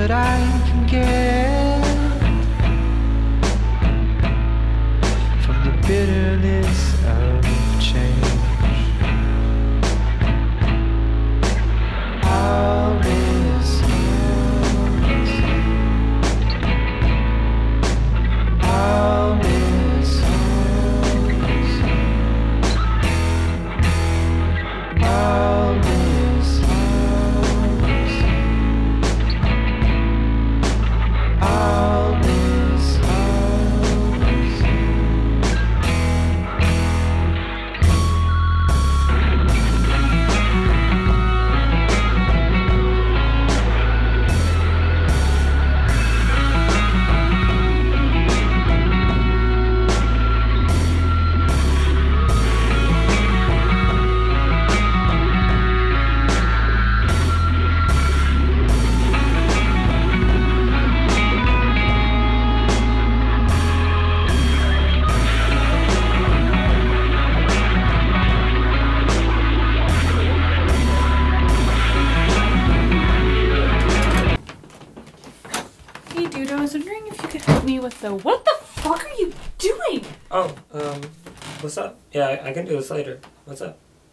that I can get from the bitterness of change. I'll miss yours. I'll miss yours. I'll miss yours. I'll miss yours. Hey dude, I was wondering if you could help me with the— what the fuck are you doing? Oh, what's up? Yeah, I can do this later. What's up?